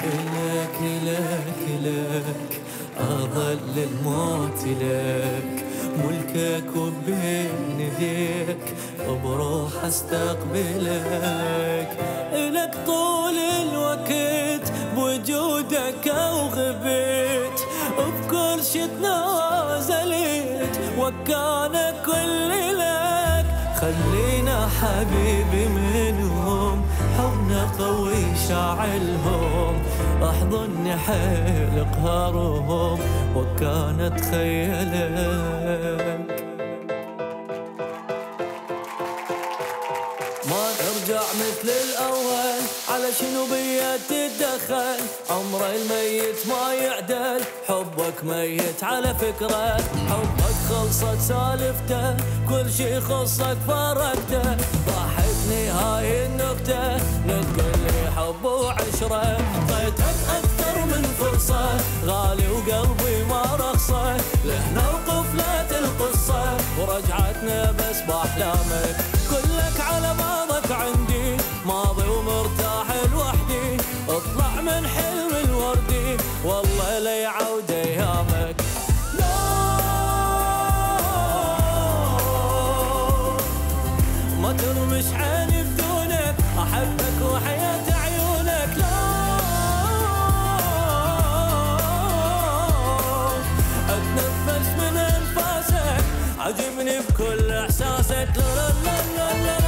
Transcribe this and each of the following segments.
لك لك لك أظل الموت لك، ملكك وبين يديك بروح استقبلك. إلك طول الوقت بوجودك أو غبيت، بكل شي تنازلت وكان كل لك. خلينا حبيبي منهم، حضن قوي شاعلهم، احضني حيل قهرهم وكانت خيلك. ما ترجع مثل الأول، على شنو بيا تتدخل؟ عمر الميت ما يعدل، حبك ميت على فكرة. حبك خلصت سالفته، كل شي خصك فرقته. ضحكني هاي النكتة، نتقلي حب وعشرة. عطيتك أكثر من فرصة، غالي وقلبي ما رخصه. لهنا وقفلت القصة، ورجعتنا بس بأحلامك. كلك على بعضك عندي، ماضي ومرتاح لوحدي. اطلع من حلم الوردي، والله لا يعود ايامك. لا ما ترمش عيني بدونك، احبك وحياة عيونك. لا اتنفس من انفاسك، عجبني بكل احساسك. لا لا لا لا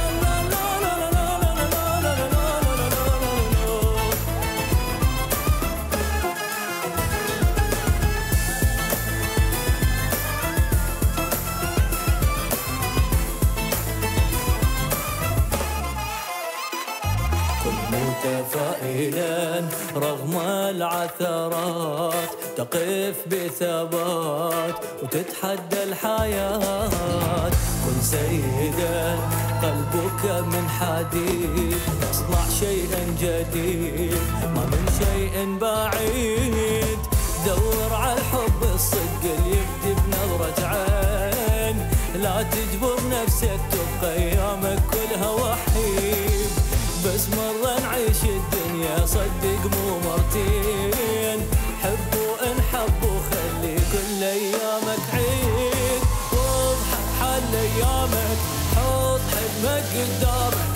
متفائلا رغم العثرات، تقف بثبات وتتحدى الحياة. كن سيدا قلبك من حديد، اصنع شيئا جديد ما من شيء بعيد. دور على الحب الصدق اللي يبدي بنظرة عين، لا تجبر نفسك تبقى ايامك كلها وحيد. بس مرة نعيش الدنيا صدق مو مرتين، حب وانحب وخلي كل ايامك عيد. واضحك حال ايامك، حط حلمك قدامك،